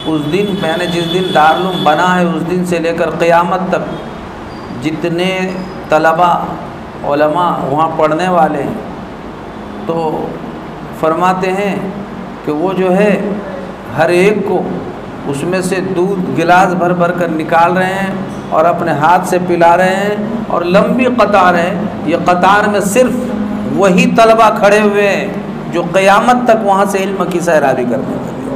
اس دن میں نے جس دن دارالعلوم بنا ہے اس دن سے لے کر قیامت تک جتنے طلباء علماء وہاں پڑھنے والے ہیں تو فرماتے ہیں کہ وہ جو ہے ہر ایک کو اس میں سے دودھ گلاس بھر بھر کر نکال رہے ہیں اور اپنے ہاتھ سے پلا رہے ہیں، اور لمبی قطار ہے، یہ قطار میں صرف وہی طلباء کھڑے ہوئے ہیں جو قیامت تک وہاں سے علم کی سیرابی کرنے والے ہو۔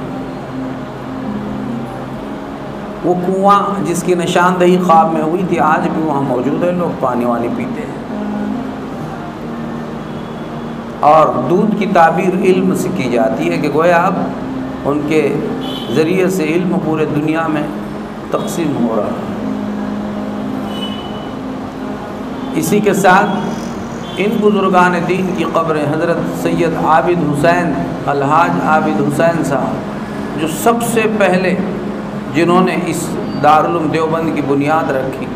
وہ کنواں جس کی نشاندہی خواب میں ہوئی تھی آج بھی وہاں موجود ہے، لوگ پانی وانی پیتے ہیں۔ اور دودھ کی تعبیر علم سے کی جاتی ہے کہ گویا اب ان کے ذریعے سے علم پورے دنیا میں تقسیم ہو رہا ہے۔ اسی کے ساتھ ان بزرگان دین کی قبریں حضرت سید عابد حسین الحاج عابد حسین صاحب جو سب سے پہلے جنہوں نے اس دارالعلوم دیوبند کی بنیاد رکھی،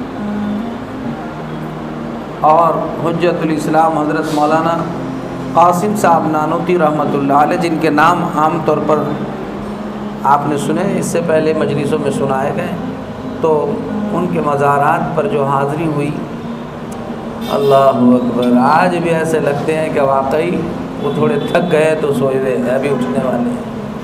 اور حجت الاسلام حضرت مولانا قاسم صاحب نانوتی رحمۃ اللہ علیہ، جن کے نام عام طور پر آپ نے سنے، اس سے پہلے مجلسوں میں سنائے گئے، تو ان کے مزارات پر جو حاضری ہوئی، اللہ اکبر، آج بھی ایسے لگتے ہیں کہ واقعی وہ تھوڑے تھک گئے تو سوئے ہوئے ہیں، ابھی اٹھنے والے ہیں۔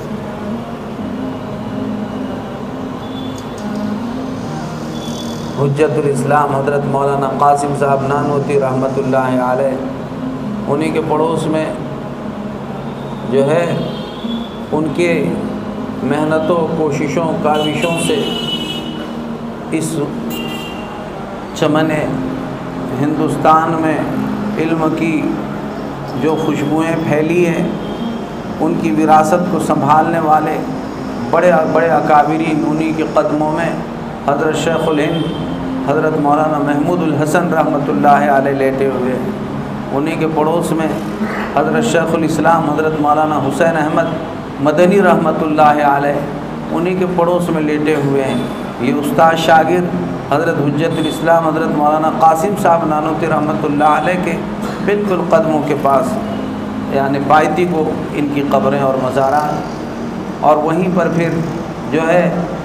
حجت الاسلام حضرت مولانا قاسم صاحب نانوتی رحمۃ اللہ علیہ، انہی کے پڑوس میں جو ہے ان کے محنتوں کوششوں کاوشوں سے اس چمن ہندوستان میں علم کی جو خوشبوئیں پھیلی ہیں، ان کی وراثت کو سنبھالنے والے بڑے بڑے اکابرین انہی کے قدموں میں حضرت شیخ الہند حضرت مولانا محمود الحسن رحمۃ اللہ علیہ لیٹے ہوئے ہیں۔ انہی کے پڑوس میں حضرت شیخ الاسلام حضرت مولانا حسین احمد مدنی رحمۃ اللہ علیہ انہی کے پڑوس میں لیٹے ہوئے ہیں۔ یہ استاد شاگرد حضرت حجت الاسلام حضرت مولانا قاسم صاحب نانوتی رحمۃ اللہ علیہ کے بالکل قدموں کے پاس، یعنی بائتی کو ان کی قبریں اور مزارات، اور وہیں پر پھر جو ہے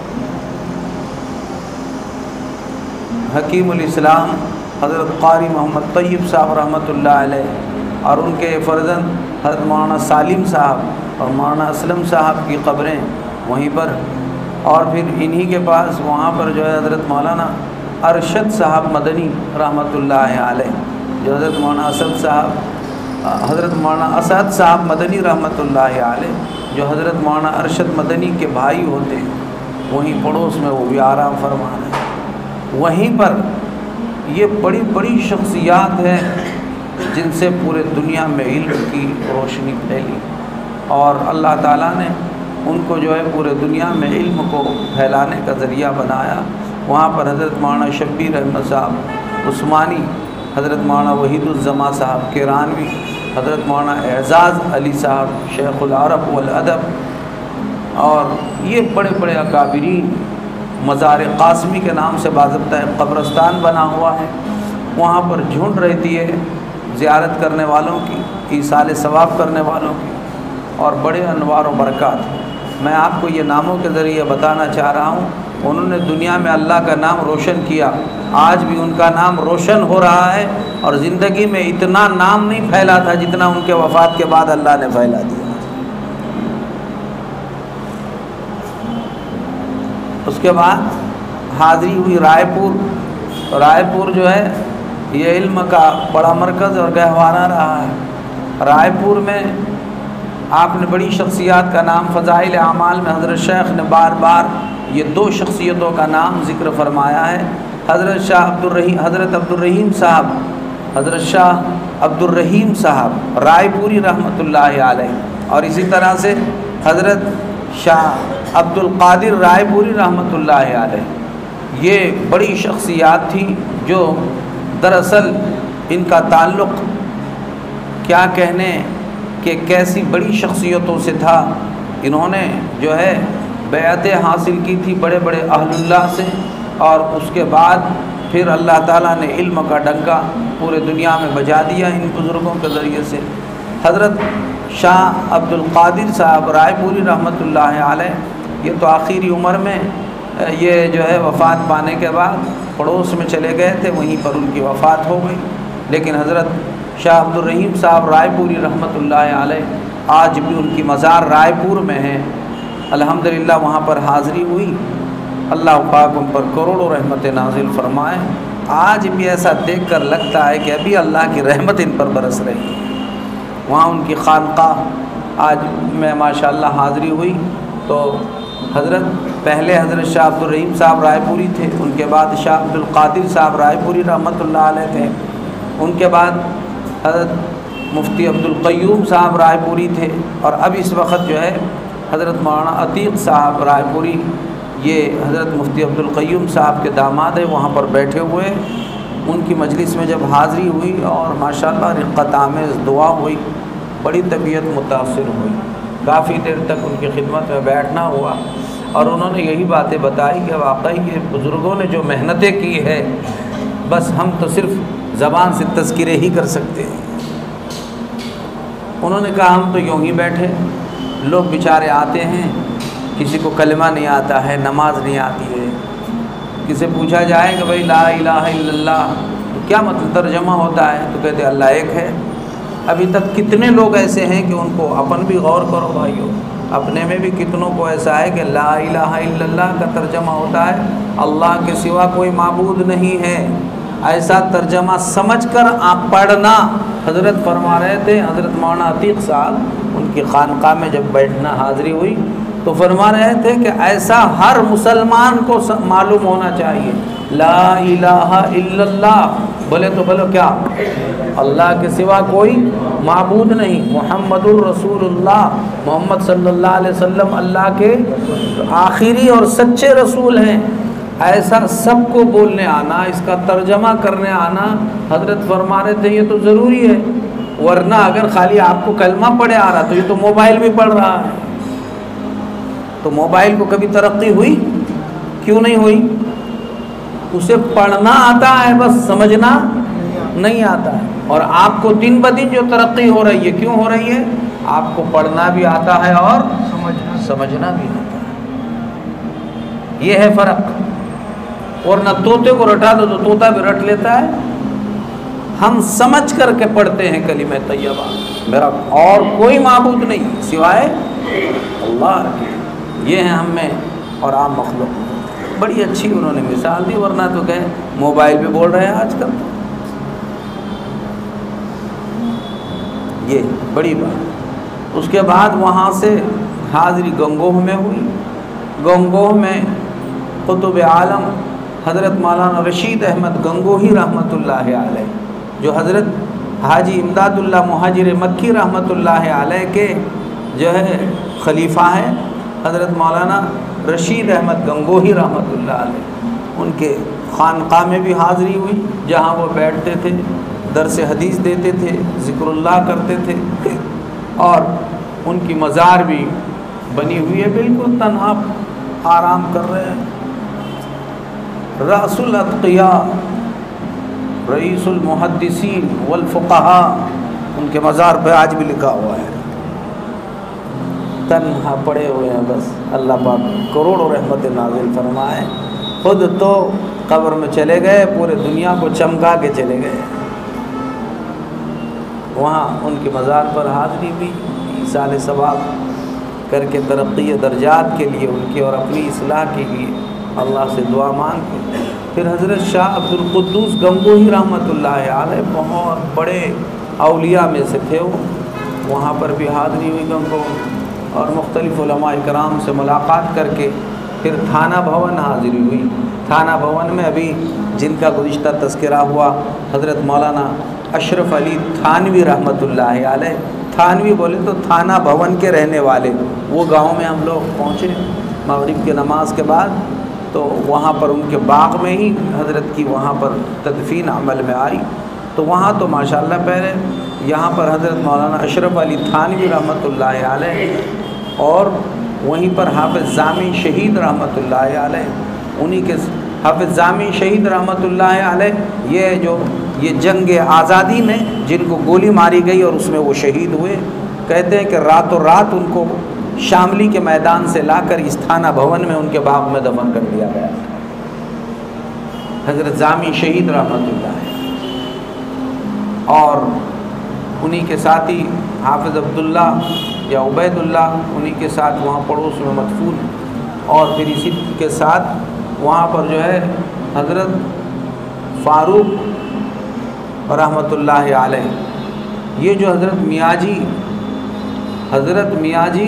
حکیم الاسلام حضرت قاری محمد طیب صاحب رحمۃ اللہ علیہ اور ان کے فرزند حضرت مولانا سالم صاحب اور مولانا اسلم صاحب کی قبریں وہیں پر، اور پھر انہی کے پاس وہاں پر جو ہے حضرت مولانا ارشد صاحب مدنی رحمۃ اللہ علیہ، جو حضرت مولانا اسد صاحب حضرت مولانا اسد صاحب مدنی رحمۃ اللہ علیہ جو حضرت مولانا ارشد مدنی کے بھائی ہوتے ہیں، وہیں پڑوس میں وہ بھی آرام فرما رہے ہیں۔ وہیں پر یہ بڑی بڑی شخصیات ہیں جن سے پورے دنیا میں علم کی روشنی پھیلی، اور اللہ تعالیٰ نے ان کو جو ہے پورے دنیا میں علم کو پھیلانے کا ذریعہ بنایا۔ وہاں پر حضرت مولانا شبیر احمد صاحب عثمانی، حضرت مولانا وحید الزما صاحب کیرانوی، حضرت مولانا اعزاز علی صاحب شیخ العرب والادب، اور یہ بڑے بڑے اکابرین، مزار قاسمی کے نام سے باضابطہ قبرستان بنا ہوا ہے، وہاں پر جھنڈ رہتی ہے زیارت کرنے والوں کی، ایصال ثواب کرنے والوں کی، اور بڑے انوار و برکات۔ میں آپ کو یہ ناموں کے ذریعے بتانا چاہ رہا ہوں، انہوں نے دنیا میں اللہ کا نام روشن کیا، آج بھی ان کا نام روشن ہو رہا ہے، اور زندگی میں اتنا نام نہیں پھیلا تھا جتنا ان کے وفات کے بعد اللہ نے پھیلا دیا۔ اس کے بعد حاضری ہوئی رائے پور جو ہے یہ علم کا بڑا مرکز اور گہوارہ رہا ہے۔ رائے پور میں آپ نے بڑی شخصیات کا نام فضائل اعمال میں حضرت شیخ نے بار بار یہ دو شخصیتوں کا نام ذکر فرمایا ہے، حضرت شاہ عبد الرحیم صاحب رائے پوری رحمۃ اللہ علیہ، اور اسی طرح سے حضرت شاہ عبد القادر رائے پوری رحمۃ اللہ علیہ۔ یہ بڑی شخصیات تھی جو دراصل ان کا تعلق کیا کہنے کہ کیسی بڑی شخصیتوں سے تھا۔ انہوں نے جو ہے بیعتیں حاصل کی تھی بڑے بڑے اہل اللہ سے، اور اس کے بعد پھر اللہ تعالیٰ نے علم کا ڈنکا پورے دنیا میں بجا دیا ان بزرگوں کے ذریعے سے۔ حضرت شاہ عبد القادر صاحب رائے پوری رحمۃ اللہ علیہ یہ تو آخری عمر میں یہ جو ہے وفات پانے کے بعد پڑوس میں چلے گئے تھے، وہیں پر ان کی وفات ہو گئی۔ لیکن حضرت شاہ عبد الرحیم صاحب رائے پوری رحمۃ اللہ علیہ آج بھی ان کی مزار رائے پور میں ہے، الحمدللہ وہاں پر حاضری ہوئی۔ اللہ پاک ان پر کروڑوں رحمت نازل فرمائے۔ آج بھی ایسا دیکھ کر لگتا ہے کہ ابھی اللہ کی رحمت ان پر برس رہی ہے۔ وہاں ان کی خانقاہ آج میں ماشاءاللہ حاضری ہوئی تو پہلے حضرت شاہ عبد الرحیم صاحب رائے پوری تھے، ان کے بعد شاہ عبد القادر صاحب رائے پوری رحمۃ اللہ علیہ تھے، ان کے بعد حضرت مفتی عبد القیوم صاحب رائے پوری تھے، اور اب اس وقت جو ہے حضرت مولانا عتیق صاحب رائے پوری، یہ حضرت مفتی عبد القیوم صاحب کے داماد ہیں، وہاں پر بیٹھے ہوئے۔ ان کی مجلس میں جب حاضری ہوئی اور ماشاءاللہ رقت آمیز دعا ہوئی، بڑی طبیعت متاثر ہوئی، کافی دیر تک ان کی خدمت میں بیٹھنا ہوا، اور انہوں نے یہی باتیں بتائی کہ واقعی یہ بزرگوں نے جو محنتیں کی ہے، بس ہم تو صرف زبان سے تذکرے ہی کر سکتے ہیں۔ انہوں نے کہا ہم تو یوں ہی بیٹھے، لوگ بیچارے آتے ہیں، کسی کو کلمہ نہیں آتا ہے، نماز نہیں آتی ہے، کسی پوچھا جائے کہ بھائی لا الہ الا اللہ تو کیا مطلب ترجمہ ہوتا ہے، تو کہتے اللہ ایک ہے۔ ابھی تک کتنے لوگ ایسے ہیں کہ ان کو اپن بھی غور کرو بھائیو، اپنے میں بھی کتنوں کو ایسا ہے کہ لا الہ الا اللہ کا ترجمہ ہوتا ہے اللہ کے سوا کوئی معبود نہیں ہے، ایسا ترجمہ سمجھ کر آپ پڑھنا۔ حضرت فرما رہے تھے، حضرت مولانا عتیق صاحب ان کی خانقاہ میں جب بیٹھنا حاضری ہوئی تو فرما رہے تھے کہ ایسا ہر مسلمان کو معلوم ہونا چاہیے، لا الہ الا اللہ، بولے تو بولو کیا، اللہ کے سوا کوئی معبود نہیں، محمد الرسول اللہ، محمد صلی اللہ علیہ وسلم اللہ کے آخری اور سچے رسول ہیں۔ ایسا سب کو بولنے آنا، اس کا ترجمہ کرنے آنا، حضرت فرما رہے تھے یہ تو ضروری ہے، ورنہ اگر خالی آپ کو کلمہ پڑھے آ رہا تو یہ تو موبائل بھی پڑھ رہا ہے، تو موبائل کو کبھی ترقی ہوئی؟ کیوں نہیں ہوئی؟ اسے پڑھنا آتا ہے، بس سمجھنا نہیں آتا ہے۔ اور آپ کو دن بدن جو ترقی ہو رہی ہے، کیوں ہو رہی ہے؟ آپ کو پڑھنا بھی آتا ہے اور سمجھنا بھی آتا ہے، یہ ہے فرق۔ ورنہ طوطے کو رٹا دو تو طوطا بھی رٹ لیتا ہے، ہم سمجھ کر کے پڑھتے ہیں کلمہ طیبہ، میرا اور کوئی معبود نہیں سوائے اللہ کے، یہ ہیں ہم میں اور عام مخلوق۔ بڑی اچھی انہوں نے مثال دی، ورنہ تو کہ موبائل پہ بول رہے ہیں آج کل، یہ بڑی بات۔ اس کے بعد وہاں سے حاضری گنگوہ میں ہوئی۔ گنگوہ میں قطب عالم حضرت مولانا رشید احمد گنگوہی رحمۃ اللہ علیہ، جو حضرت حاجی امداد اللہ مہاجر مکی رحمۃ اللہ علیہ کے جو ہے خلیفہ ہیں، حضرت مولانا رشید احمد گنگوہی رحمۃ اللہ علیہ، ان کے خانقاہ میں بھی حاضری ہوئی، جہاں وہ بیٹھتے تھے، درس حدیث دیتے تھے، ذکر اللہ کرتے تھے، اور ان کی مزار بھی بنی ہوئی ہے، بالکل تنہا آرام کر رہے ہیں۔ رأس الاتقیاء، رئیس المحدثین والفقہاء، ان کے مزار پہ آج بھی لکھا ہوا ہے، تنہا پڑے ہوئے ہیں، بس اللہ پاک کروڑوں رحمت نازل فرمائے۔ خود تو قبر میں چلے گئے، پورے دنیا کو چمکا کے چلے گئے۔ وہاں ان کے مزار پر حاضری بھی، ایصال ثواب کر کے ترقی درجات کے لیے ان کی اور اپنی اصلاح کے لیے اللہ سے دعا مانگ کے پھر حضرت شاہ عبد القدوس گنگوہی رحمۃ اللہ علیہ، بہت بڑے اولیاء میں سے تھے وہ، وہاں پر بھی حاضری ہوئی گنگوہ، اور مختلف علماء کرام سے ملاقات کر کے پھر تھانہ بھون حاضری ہوئی۔ تھانہ بھون میں ابھی جن کا گزشتہ تذکرہ ہوا، حضرت مولانا اشرف علی تھانوی رحمۃ اللہ علیہ، تھانوی بولے تو تھانہ بھون کے رہنے والے، وہ گاؤں میں ہم لوگ پہنچے مغرب کی نماز کے بعد، تو وہاں پر ان کے باغ میں ہی حضرت کی وہاں پر تدفین عمل میں آئی، تو وہاں تو ماشاءاللہ پہلے یہاں پر حضرت مولانا اشرف علی تھانوی رحمۃ اللہ علیہ، اور وہیں پر حافظ زامی شہید رحمۃ اللہ علیہ، انہی کے حافظ زامی شہید رحمۃ اللہ علیہ، یہ جنگ آزادی میں جن کو گولی ماری گئی اور اس میں وہ شہید ہوئے، کہتے ہیں کہ راتوں رات ان کو شاملی کے میدان سے لا کر اس تھانہ بھون میں ان کے باغ میں دفن کر دیا گیا. حضرت جامی شہید رحمۃ اللہ ہے. اور انہی کے ساتھی حافظ عبداللہ یا عبید اللہ انہی کے ساتھ وہاں پڑوس میں مدفون. اور پھر اسی کے ساتھ وہاں پر جو ہے حضرت فاروق رحمۃ اللہ علیہ، یہ جو حضرت میاں جی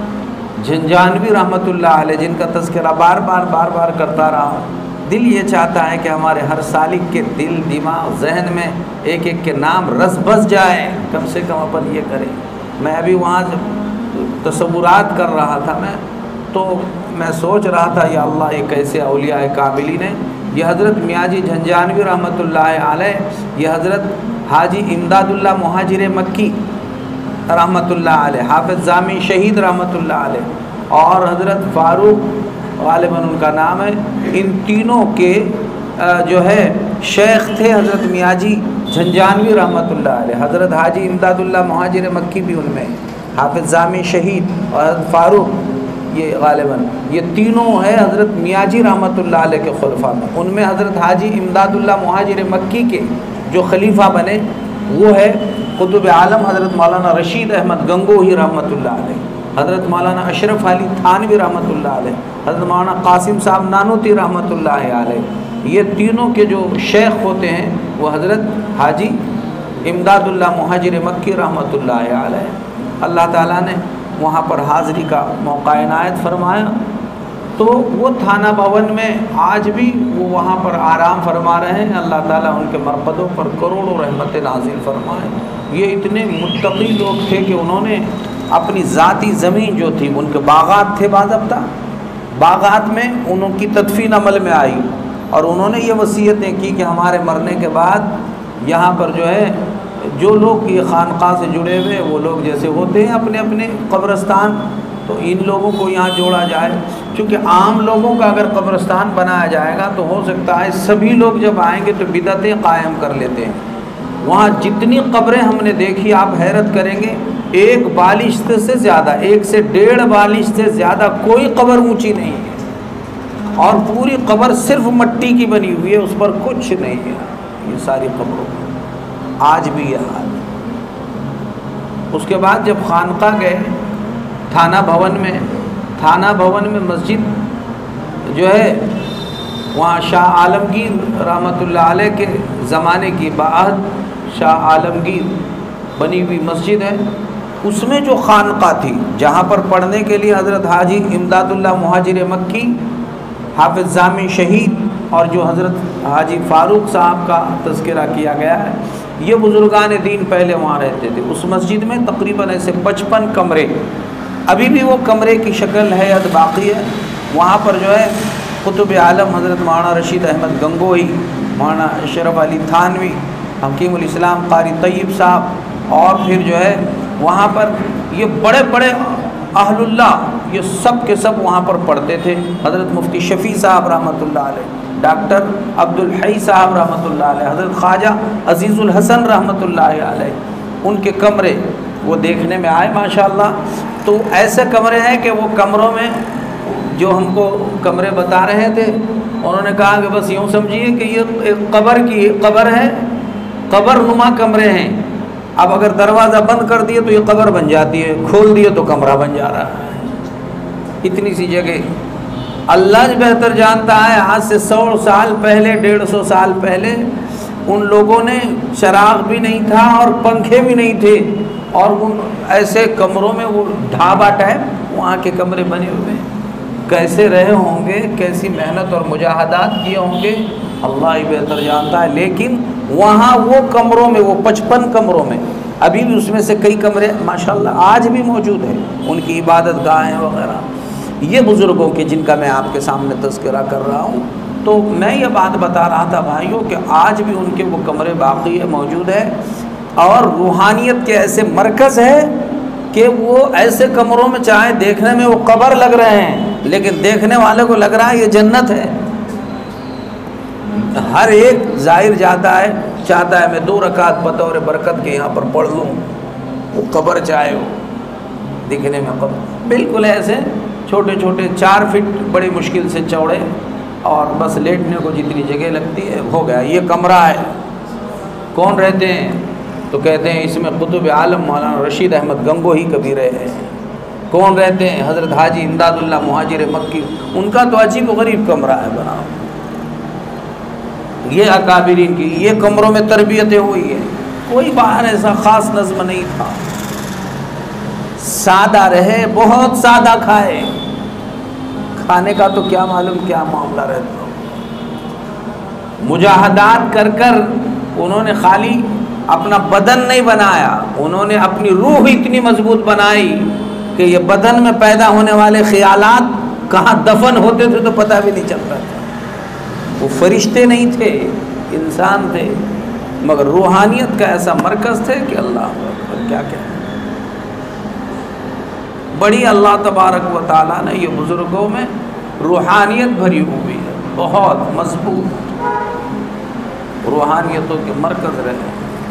جھنجھانوی رحمۃ اللہ علیہ، جن کا تذکرہ بار بار کرتا رہا. دل یہ چاہتا ہے کہ ہمارے ہر سالک کے دل، دماغ، ذہن میں ایک ایک کے نام رس بس جائے، کم سے کم اپن یہ کریں. میں ابھی وہاں تصورات کر رہا تھا، تو میں سوچ رہا تھا یا اللہ یہ کیسے اولیاء کاملین ہیں. یہ حضرت میاں جی جھنجھانوی رحمۃ اللہ علیہ، یہ حضرت حاجی امداد اللہ مہاجر مکی رحمۃ اللہ علیہ، حافظ جامی شہید رحمۃ اللہ علیہ، اور حضرت فاروق غالباً ان کا نام ہے. ان تینوں کے جو ہے شیخ تھے حضرت میاں جی جھنجھانوی رحمۃ اللہ علیہ. حضرت حاجی امداد اللہ مہاجر مکی بھی ان میں، حافظ جامی شہید اور حضرت فاروق، یہ غالباً یہ تینوں ہے حضرت میاں جی رحمۃ اللہ علیہ کے خلفاء میں. ان میں حضرت حاجی امداد اللہ مہاجر مکی کے جو خلیفہ بنے وہ ہے قطب عالم حضرت مولانا رشید احمد گنگوہی رحمۃ اللہ علیہ، حضرت مولانا اشرف علی تھانوی رحمۃ اللہ علیہ، حضرت مولانا قاسم صاحب نانوتی رحمۃ اللہ علیہ. یہ تینوں کے جو شیخ ہوتے ہیں وہ حضرت حاجی امداد اللہ مہاجر مکی رحمۃ اللہ علیہ. اللہ تعالیٰ نے وہاں پر حاضری کا موقع عنایت فرمایا، تو وہ تھانہ بھون میں آج بھی وہ وہاں پر آرام فرما رہے ہیں. اللہ تعالیٰ ان کے مرقدوں پر کروڑوں رحمت نازل فرمائے. یہ اتنے متقی لوگ تھے کہ انہوں نے اپنی ذاتی زمین جو تھی، ان کے باغات تھے باضابطہ، باغات میں انہوں کی تدفین عمل میں آئی، اور انہوں نے یہ وصیتیں کی کہ ہمارے مرنے کے بعد یہاں پر جو ہے جو لوگ یہ خانقاہ سے جڑے ہوئے وہ لوگ جیسے ہوتے ہیں اپنے اپنے قبرستان، تو ان لوگوں کو یہاں جوڑا جائے. چونکہ عام لوگوں کا اگر قبرستان بنایا جائے گا تو ہو سکتا ہے سبھی لوگ جب آئیں گے تو بدعتیں قائم کر لیتے ہیں. وہاں جتنی قبریں ہم نے دیکھی آپ حیرت کریں گے، ایک بالشت سے زیادہ، 1 سے 1.5 بالشت سے زیادہ کوئی قبر اونچی نہیں ہے، اور پوری قبر صرف مٹی کی بنی ہوئی ہے، اس پر کچھ نہیں ہے. یہ ساری قبروں آج بھی یہ حال ہے. اس کے بعد جب خانقاہ گئے تھانہ بھون میں مسجد جو ہے وہاں شاہ عالمگیر رحمۃ اللہ علیہ کے زمانے کی بعد شاہ عالمگیر بنی ہوئی مسجد ہے. اس میں جو خانقاہ تھی جہاں پر پڑھنے کے لیے حضرت حاجی امداد اللہ مہاجر مکی، حافظ جامی شہید اور جو حضرت حاجی فاروق صاحب کا تذکرہ کیا گیا ہے، یہ بزرگان دین پہلے وہاں رہتے تھے. اس مسجد میں تقریباً ایسے 55 کمرے، ابھی بھی وہ کمرے کی شکل حیت باقی ہے. وہاں پر جو ہے قطب عالم حضرت مولانا رشید احمد گنگوہی، مولانا اشرف علی تھانوی، حکیم الاسلام قاری طیب صاحب، اور پھر جو ہے وہاں پر یہ بڑے بڑے اہل اللہ یہ سب کے سب وہاں پر پڑھتے تھے. حضرت مفتی شفیع صاحب رحمۃ اللہ علیہ، ڈاکٹر عبد الحی صاحب رحمۃ اللہ علیہ، حضرت خواجہ عزیز الحسن رحمۃ اللہ علیہ، ان کے کمرے وہ دیکھنے میں آئے ماشاءاللہ. تو ایسے کمرے ہیں کہ وہ کمروں میں جو ہم کو کمرے بتا رہے تھے انہوں نے کہا کہ بس یوں سمجھیے کہ یہ ایک قبر ہے، قبر نما کمرے ہیں. اب اگر دروازہ بند کر دیے تو یہ قبر بن جاتی ہے، کھول دیے تو کمرہ بن جا رہا ہے. اتنی سی جگہ اللہ بہتر جانتا ہے. آج سے 100 سال پہلے، 150 سال پہلے ان لوگوں نے چراغ بھی نہیں تھا اور پنکھے بھی نہیں تھے، اور ان ایسے کمروں میں وہ ڈھابا ٹائپ وہاں کے کمرے بنے ہوئے ہیں. کیسے رہے ہوں گے، کیسی محنت اور مجاہدات کیے ہوں گے، اللہ ہی بہتر جانتا ہے. لیکن وہاں وہ کمروں میں، وہ 55 کمروں میں ابھی بھی اس میں سے کئی کمرے ماشاءاللہ آج بھی موجود ہیں، ان کی عبادت گاہیں وغیرہ. یہ بزرگوں کے جن کا میں آپ کے سامنے تذکرہ کر رہا ہوں. تو میں یہ بات بتا رہا تھا بھائیوں کہ آج بھی ان کے وہ کمرے باقی ہے، موجود ہے، اور روحانیت کے ایسے مرکز ہے کہ وہ ایسے کمروں میں چاہے دیکھنے میں وہ قبر لگ رہے ہیں لیکن دیکھنے والے کو لگ رہا ہے یہ جنت ہے. ہر ایک زائر جاتا ہے، چاہتا ہے میں 2 رکعت بطور برکت کے یہاں پر پڑھ لوں، وہ قبر چاہے ہو. دکھنے میں قبر بالکل ایسے چھوٹے چھوٹے 4 فٹ بڑی مشکل سے چوڑے، اور بس لیٹنے کو جتنی جگہ لگتی ہے ہو گیا، یہ کمرہ ہے۔ کون رہتے ہیں؟ تو کہتے ہیں اس میں قطب عالم مولانا رشید احمد گنگوہی کبھی رہے ہیں۔ کون رہتے ہیں؟ حضرت حاجی امداد اللہ مہاجر مکی، ان کا تو عجیب و غریب کمرہ ہے بنا۔ یہ اکابرین کی یہ کمروں میں تربیتیں ہوئی ہے، کوئی باہر ایسا خاص نظم نہیں تھا، سادہ رہے، بہت سادہ کھائے، کھانے کا تو کیا معلوم کیا معاملہ رہتا۔ مجاہدات کر کر انہوں نے خالی اپنا بدن نہیں بنایا، انہوں نے اپنی روح اتنی مضبوط بنائی کہ یہ بدن میں پیدا ہونے والے خیالات کہاں دفن ہوتے تھے تو پتہ بھی نہیں چلتا تھا۔ وہ فرشتے نہیں تھے، انسان تھے، مگر روحانیت کا ایسا مرکز تھے کہ اللہ اکبر کیا کہتے ہیں۔ بڑی اللہ تبارک و تعالیٰ نے یہ بزرگوں میں روحانیت بھری ہوئی ہے، بہت مضبوط روحانیتوں کے مرکز رہے۔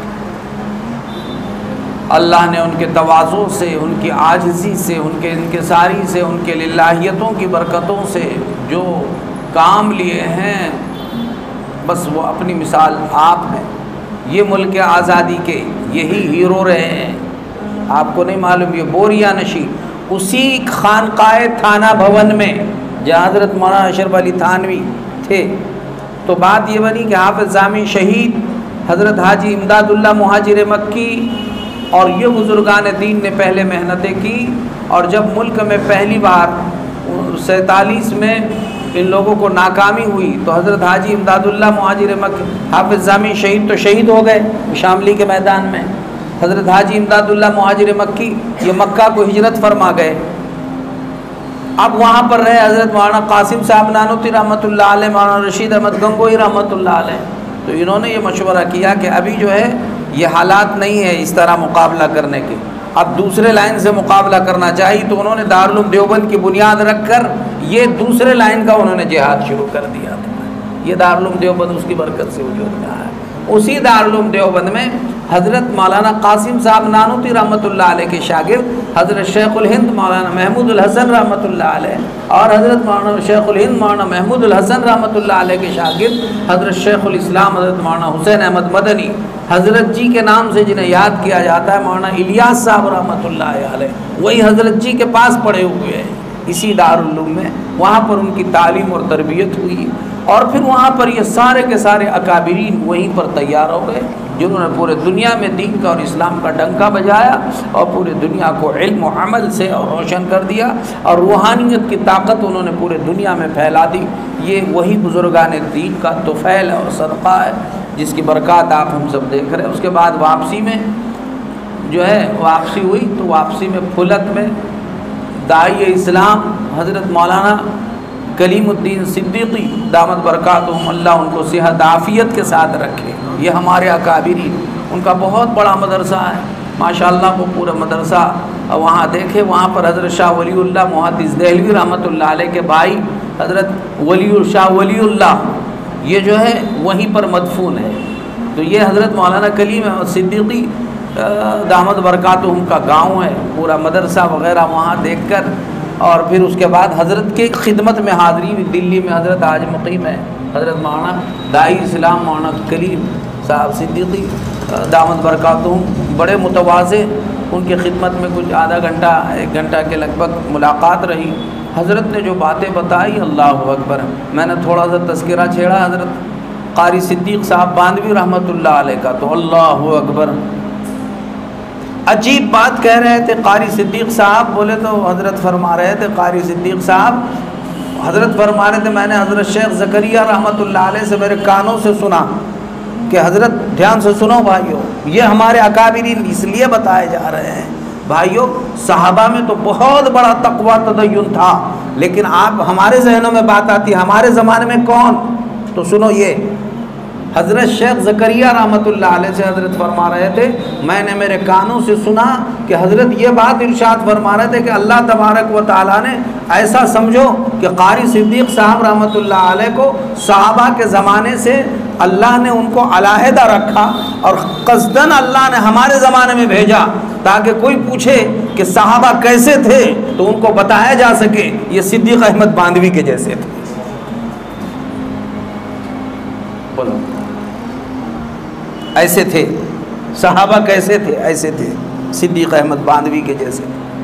اللہ نے ان کے تواضع سے، ان کی عاجزی سے، ان کے انکساری سے، ان کے للہیتوں کی برکتوں سے جو کام لیے ہیں، بس وہ اپنی مثال آپ ہیں۔ یہ ملک آزادی کے یہی ہیرو رہے ہیں۔ آپ کو نہیں معلوم، یہ بوریا نشی اسی خانقاہ تھانہ بھون میں جہاں حضرت مولانا اشرف علی تھانوی تھے، تو بات یہ بنی کہ حافظ جامی شہید حضرت حاجی امداد اللہ مہاجر مکی اور یہ بزرگان دین نے پہلے محنتیں کی، اور جب ملک میں پہلی بار 47 میں ان لوگوں کو ناکامی ہوئی تو حضرت حاجی امداد اللہ مہاجر مکی، حافظ جامی شہید تو شہید ہو گئے شاملی کے میدان میں، حضرت حاجی امداد اللہ مہاجر مکی یہ مکہ کو ہجرت فرما گئے۔ اب وہاں پر رہے حضرت مولانا قاسم صاحب نانوتی رحمۃ اللہ علیہ، مولانا رشید احمد گنگوہی رحمۃ اللہ علیہ، تو انہوں نے یہ مشورہ کیا کہ ابھی جو ہے یہ حالات نہیں ہے اس طرح مقابلہ کرنے کے، اب دوسرے لائن سے مقابلہ کرنا چاہیے، تو انہوں نے دارالعلوم دیوبند کی بنیاد رکھ کر یہ دوسرے لائن کا انہوں نے جہاد شروع کر دیا تھا۔ یہ دارالعلوم دیوبند اس کی برکت سے وجود میں آیا۔ اسی دارالعلوم دیوبند میں حضرت مولانا قاسم صاحب نانوتی رحمۃ اللہ علیہ کے شاگرد حضرت شیخ الہند مولانا محمود الحسن رحمۃ اللہ علیہ، اور حضرت مولانا شیخ الہند مولانا محمود الحسن رحمۃ اللہ علیہ کے شاگرد حضرت شیخ الاسلام حضرت مولانا حسین احمد مدنی، حضرت جی کے نام سے جنہیں یاد کیا جاتا ہے مولانا الیاس صاحب رحمۃ اللہ علیہ، وہی حضرت جی کے پاس پڑھے ہوئے ہیں اسی دارالعلوم میں، وہاں پر ان کی تعلیم اور تربیت ہوئی، اور پھر وہاں پر یہ سارے کے سارے اکابرین وہیں پر تیار ہو گئے جنہوں نے پورے دنیا میں دین کا اور اسلام کا ڈنکا بجایا اور پورے دنیا کو علم و عمل سے اور روشن کر دیا، اور روحانیت کی طاقت انہوں نے پورے دنیا میں پھیلا دی۔ یہ وہی بزرگان دین کا طفیل اور صدقہ ہے جس کی برکات آپ ہم سب دیکھ رہے ہیں۔ اس کے بعد واپسی میں جو ہے واپسی ہوئی، تو واپسی میں پھلت میں داعی اسلام حضرت مولانا کلیم الدین صدیقی دامت برکاتہم، اللہ ان کو صحت عافیت کے ساتھ رکھے، یہ ہمارے اکابرین، ان کا بہت بڑا مدرسہ ہے ماشاءاللہ، وہ پورا مدرسہ وہاں دیکھے، وہاں پر حضرت شاہ ولی اللہ محدث دہلوی رحمۃ اللہ علیہ کے بھائی حضرت شاہ ولی اللہ یہ جو ہے وہیں پر مدفون ہے، تو یہ حضرت مولانا کلیم صدیقی دامت برکاتہم کا گاؤں ہے، پورا مدرسہ وغیرہ وہاں دیکھ کر، اور پھر اس کے بعد حضرت کے خدمت میں حاضری ہوئی، دلی میں حضرت آج مقیم ہے حضرت مولانا داعی اسلام مولانا کلیم صاحب صدیقی دامت برکاتہم، بڑے متواضع، ان کی خدمت میں کچھ آدھا گھنٹہ 1 گھنٹہ کے لگ بھگ ملاقات رہی۔ حضرت نے جو باتیں بتائی اللہ اکبر، میں نے تھوڑا سا تذکرہ چھیڑا حضرت قاری صدیق صاحب باندھوی رحمۃ اللہ علیہ کا، تو اللہ اکبر عجیب بات کہہ رہے تھے قاری صدیق صاحب، بولے تو حضرت فرما رہے تھے قاری صدیق صاحب، حضرت فرما رہے تھے میں نے حضرت شیخ زکریا رحمۃ اللہ علیہ سے میرے کانوں سے سنا کہ حضرت دھیان سے سنو بھائیو، یہ ہمارے اکابرین اس لیے بتائے جا رہے ہیں بھائیو، صحابہ میں تو بہت بڑا تقویٰ تدین تھا، لیکن آپ ہمارے ذہنوں میں بات آتی ہے ہمارے زمانے میں کون، تو سنو یہ حضرت شیخ زکریا رحمۃ اللہ علیہ سے حضرت فرما رہے تھے میں نے میرے کانوں سے سنا کہ حضرت یہ بات ارشاد فرما رہے تھے کہ اللہ تبارک و تعالیٰ نے ایسا سمجھو کہ قاری صدیق صاحب رحمۃ اللہ علیہ کو صحابہ کے زمانے سے اللہ نے ان کو علیحدہ رکھا اور قصداً اللہ نے ہمارے زمانے میں بھیجا تاکہ کوئی پوچھے کہ صحابہ کیسے تھے تو ان کو بتایا جا سکے یہ صدیق احمد باندھوی کے جیسے تھے. بولو ایسے تھے صحابہ، کیسے تھے؟ ایسے تھے، صدیق احمد باندھوی کے جیسے.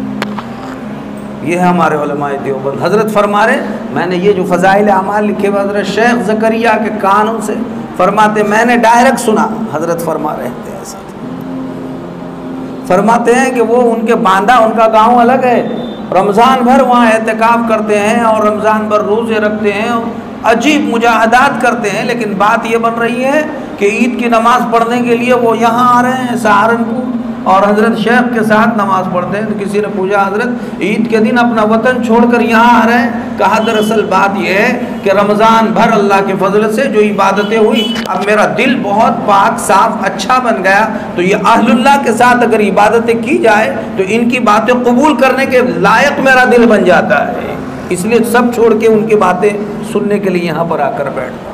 یہ ہے ہمارے علماء دیوبند. حضرت فرما رہے، میں نے یہ جو فضائل اعمال لکھے ہوئے حضرت شیخ زکریا کے کانوں سے فرماتے، میں نے ڈائریکٹ سنا. حضرت فرما رہے تھے ایسے تھے. فرماتے ہیں کہ وہ ان کے باندھا، ان کا گاؤں الگ ہے، رمضان بھر وہاں اعتکاف کرتے ہیں اور رمضان بھر روزے رکھتے ہیں، عجیب مجاہدات کرتے ہیں. لیکن بات یہ بن رہی ہے کہ عید کی نماز پڑھنے کے لیے وہ یہاں آ رہے ہیں سہارنپور اور حضرت شیخ کے ساتھ نماز پڑھتے ہیں. تو کسی نے پوچھا حضرت عید کے دن اپنا وطن چھوڑ کر یہاں آ رہے ہیں؟ کہا دراصل بات یہ ہے کہ رمضان بھر اللہ کے فضل سے جو عبادتیں ہوئی، اب میرا دل بہت پاک صاف اچھا بن گیا، تو یہ اہل اللہ کے ساتھ اگر عبادتیں کی جائے تو ان کی باتیں قبول کرنے کے لائق میرا دل بن جاتا ہے. اس لیے سب چھوڑ کے ان کی باتیں سننے کے لیے یہاں پر آ کر بیٹھتا.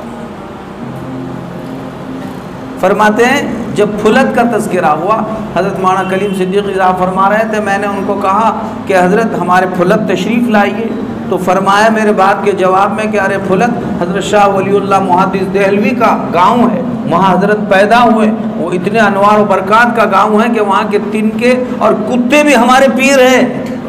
فرماتے ہیں جب پھلت کا تذکرہ ہوا، حضرت مولانا کلیم صدیقی صاحب فرما رہے تھے، میں نے ان کو کہا کہ حضرت ہمارے پھلت تشریف لائیے. تو فرمایا میرے بات کے جواب میں کہ ارے پھلت حضرت شاہ ولی اللہ محدث دہلوی کا گاؤں ہے، وہاں حضرت پیدا ہوئے، وہ اتنے انوار و برکات کا گاؤں ہے کہ وہاں کے تنکے اور کتے بھی ہمارے پیر ہیں.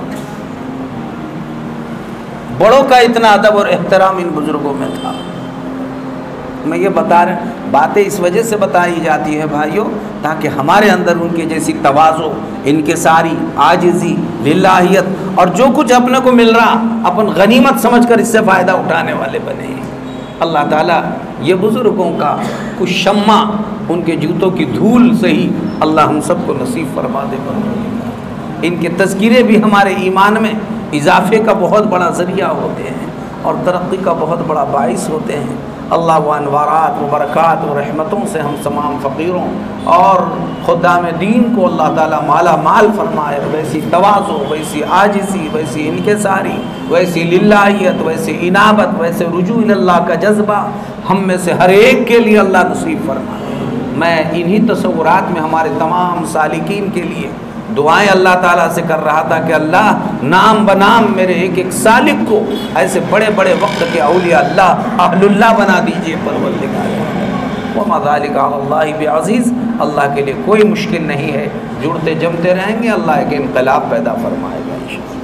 بڑوں کا اتنا ادب اور احترام ان بزرگوں میں تھا. میں یہ بتا رہا ہوں، باتیں اس وجہ سے بتائی جاتی ہے بھائیوں تاکہ ہمارے اندر ان کی جیسی تواضع، انکساری، عاجزی، للہیت اور جو کچھ اپنے کو مل رہا اپن غنیمت سمجھ کر اس سے فائدہ اٹھانے والے بنے. اللہ تعالیٰ یہ بزرگوں کا کچھ شمع ان کے جوتوں کی دھول سے ہی اللہ ہم سب کو نصیب فرما دے. ان کے تذکرے بھی ہمارے ایمان میں اضافے کا بہت بڑا ذریعہ ہوتے ہیں اور ترقی کا بہت بڑا باعث ہوتے ہیں. اللہ و انوارات و برکات و رحمتوں سے ہم تمام فقیروں اور خدام دین کو اللہ تعالیٰ مالا مال فرمائے. ویسی تواضع، ویسی عاجزی، ویسی انکساری، ویسی للہیت، ویسی انابت، ویسے رجوع اللہ کا جذبہ ہم میں سے ہر ایک کے لیے اللہ نصیب فرمائے. میں انہی تصورات میں ہمارے تمام سالکین کے لیے دعائیں اللہ تعالیٰ سے کر رہا تھا کہ اللہ نام بنام میرے ایک ایک سالک کو ایسے بڑے بڑے وقت کے اولیاء اللہ اہل اللہ بنا دیجئے پروردگار. وما ذلک علی اللہ بعزیز. اللہ کے لیے کوئی مشکل نہیں ہے، جڑتے جمتے رہیں گے، اللہ ایک انقلاب پیدا فرمائے گا انشاءاللہ.